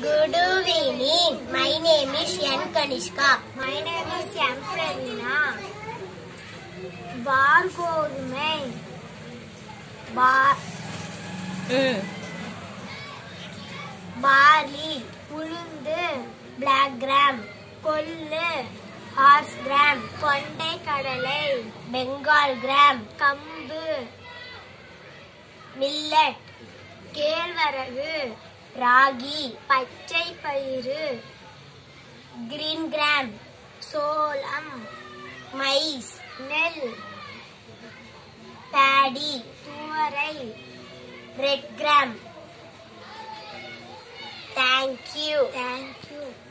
Good evening. My name is N. Kanishka. My name is M. Pravina. வார்கோதுமை barley, உளுந்து black gram, கொள்ளு horse gram, கொண்டை கடலை Bengal gram, கம்பு millet, கேழ்வரகு ragi, பச்சை பயிறு green gram, சோளம் maize, நெல் paddy, துவரை red gram. Thank you. Thank you.